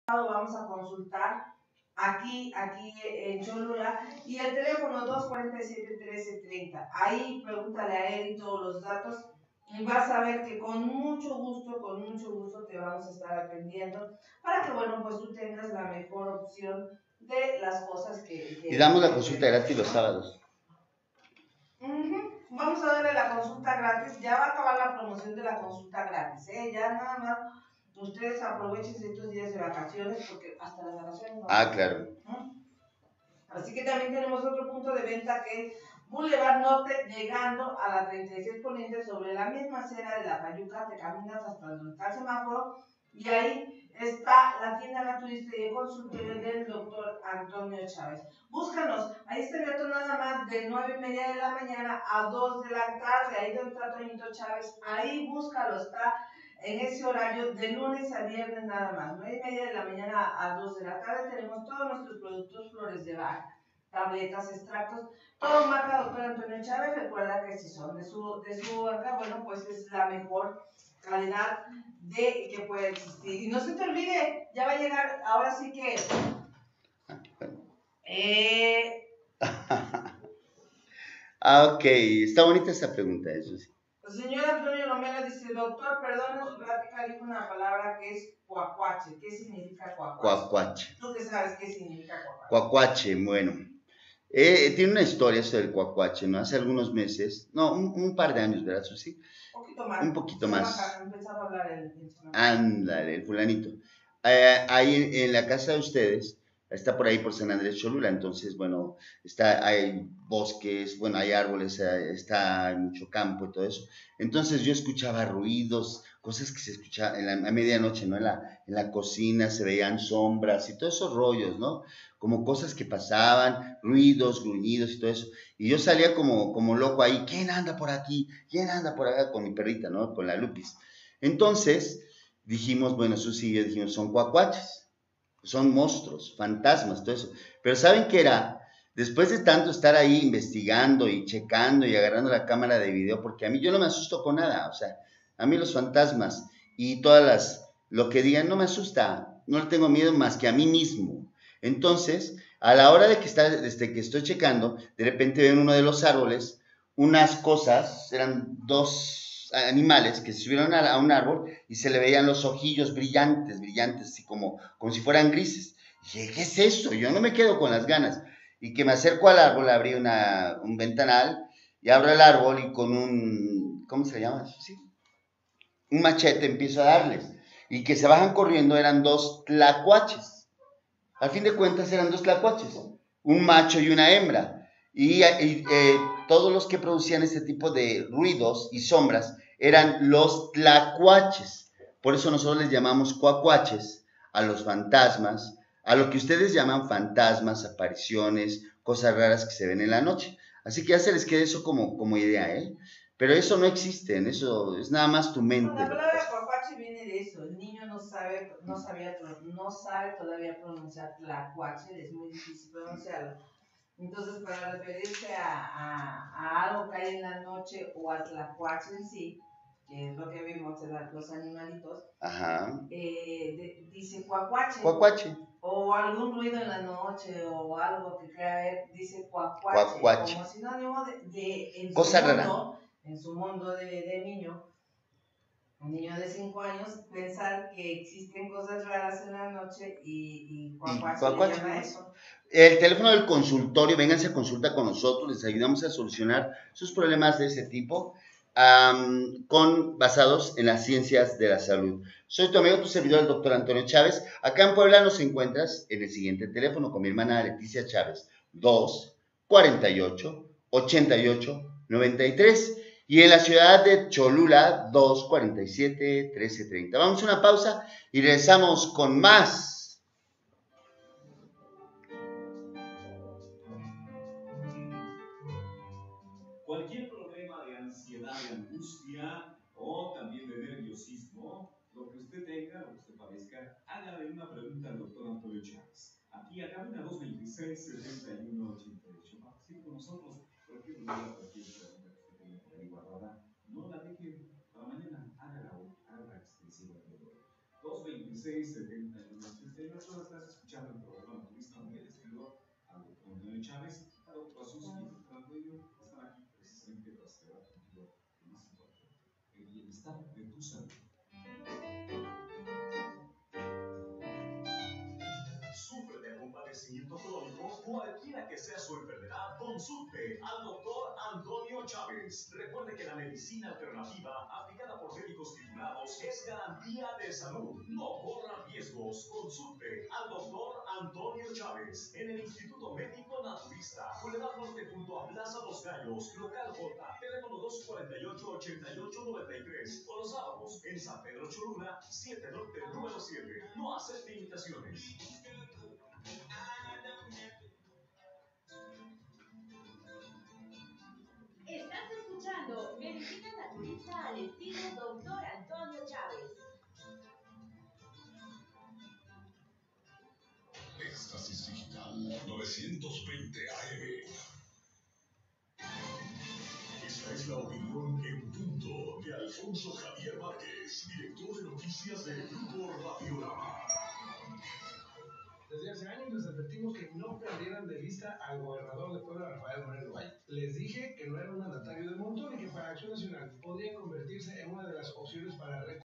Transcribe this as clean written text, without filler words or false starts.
vamos a consultar aquí en Cholula, y el teléfono 247-1330. Ahí pregúntale a él todos los datos y vas a ver que con mucho gusto te vamos a estar atendiendo para que, bueno, pues tú tengas la mejor opción de las cosas y damos la consulta gratis los sábados. Vamos a darle la consulta gratis. Ya va a acabar la promoción de la consulta gratis, ¿eh? Ya nada más ustedes aprovechen estos días de vacaciones porque hasta las vacaciones no. Claro. Así que también tenemos otro punto de venta que es Boulevard Norte, llegando a la 36 Poniente, sobre la misma acera de la Fayuca. Te caminas hasta donde está el semáforo y ahí está la tienda naturista y el consultorio del doctor Antonio Chávez. Búscanos, ahí está abierto nada más de 9:30 de la mañana a 2 de la tarde, ahí donde está Toñito Chávez, ahí búscalo, está en ese horario de lunes a viernes nada más, 9:30 de la mañana a 2 de la tarde. Tenemos todos nuestros productos, flores de Bach, tabletas, extractos, todo marca doctor Antonio Chávez. Recuerda que si son de su marca, bueno, pues es la mejor calidad que puede existir. Y no se te olvide, ya va a llegar, ahora sí que... Ok, está bonita esa pregunta, eso sí. El señor Antonio Romero dice, doctor, perdón, su plática dijo una palabra que es cuacuache. ¿Qué significa cuacuache? Cuacuache. ¿Tú qué sabes qué significa cuacuache? Cuacuache, bueno. Tiene una historia eso del cuacuache, ¿no? Hace algunos meses, no, un par de años, ¿verdad, Susi? Un poquito más. Empezaba a hablar el Ándale, el fulanito. Ahí en la casa de ustedes, está por ahí por San Andrés Cholula, entonces, bueno, hay bosques, bueno, hay árboles, hay mucho campo y todo eso. Entonces yo escuchaba ruidos, cosas que se escuchaban a medianoche, ¿no? En la cocina se veían sombras y todos esos rollos, ¿no? Como cosas que pasaban, ruidos, gruñidos y todo eso. Y yo salía como loco ahí, ¿quién anda por aquí? ¿Quién anda por acá? Con mi perrita, ¿no? Con la Lupis. Entonces dijimos, bueno, Susi y yo dijimos, son cuacuaches, son monstruos, fantasmas, todo eso. Pero ¿saben qué era? Después de tanto estar ahí investigando y checando y agarrando la cámara de video, porque a mí yo no me asusto con nada, o sea, a mí los fantasmas y lo que digan no me asusta, no le tengo miedo más que a mí mismo. Entonces, a la hora desde que estoy checando, de repente veo en uno de los árboles unas cosas, eran dos animales que se subieron a un árbol y se le veían los ojillos brillantes, así como si fueran grises. Y dije, ¿qué es eso? Yo no me quedo con las ganas. Y que me acerco al árbol, abrí un ventanal y abro el árbol y con ¿cómo se llama? ¿Sí? Un machete empiezo a darles. Y que se bajan corriendo eran dos tlacuaches. Al fin de cuentas eran dos tlacuaches, un macho y una hembra. Y todos los que producían este tipo de ruidos y sombras eran los tlacuaches. Por eso nosotros les llamamos cuacuaches a los fantasmas, a lo que ustedes llaman fantasmas, apariciones, cosas raras que se ven en la noche. Así que ya se les quede eso como idea, ¿eh? Pero eso no existe, eso es nada más tu mente. La palabra cuacuache viene de eso. El niño no sabe todavía pronunciar tlacuache, es muy difícil pronunciarlo. Entonces, para referirse a algo que hay en la noche o a tlacuache en sí, que es lo que vimos en los animalitos, dice cuacuache. Cuacuache. O algún ruido en la noche o algo que crea ver, dice cuacuache. Como sinónimo de cosa rara. En su mundo de niño, un niño de 5 años, pensar que existen cosas raras en la noche y cuacuache le llama eso. El teléfono del consultorio, vénganse a consulta con nosotros, les ayudamos a solucionar sus problemas de ese tipo, basados en las ciencias de la salud. Soy tu amigo, tu servidor, el doctor Antonio Chávez. Acá en Puebla nos encuentras en el siguiente teléfono con mi hermana Leticia Chávez, 248-88-93. Y en la ciudad de Cholula, 247-1330. Vamos a una pausa y regresamos con más. Cualquier problema de ansiedad, de angustia o también de nerviosismo, lo que usted tenga, lo que usted padezca, hágale una pregunta al doctor Antonio Chávez. Aquí a cabina 226-7188. Participe con nosotros. Cualquier duda, cualquier pregunta que usted tenga por ahí guardada, no la deje para mañana. Hágala hoy, hágala extensiva de hoy. 226-7188. Antonio Chávez, Caro Pazuzu y Fernando Ello están aquí precisamente para celebrar contigo lo más importante, el bienestar de tu salud. ¿Sufre de algún padecimiento crónico? Cualquiera que sea su enfermedad, consulte al doctor Antonio Chávez. Recuerde que la medicina alternativa aplicada por médicos titulados es garantía de salud. No corra riesgos. Consulte al doctor Antonio Chávez en el Instituto Médico Naturista, Boulevard Norte junto a Plaza Los Gallos, local J, teléfono 248-8893. O los sábados en San Pedro Cholula, 7 Norte, número 7. No acepte invitaciones. Estás escuchando Medicina Naturista al estilo Dr. Antonio Chávez. Éxtasis Digital 920 AM. Esta es la opinión en punto de Alfonso Javier Márquez, director de noticias del Grupo Radiorama. Desde hace años les advertimos que no perdieran de vista al gobernador de Puebla, Rafael Moreno Valle. Les dije que no era un mandatario del montón y que para Acción Nacional podría convertirse en una de las opciones para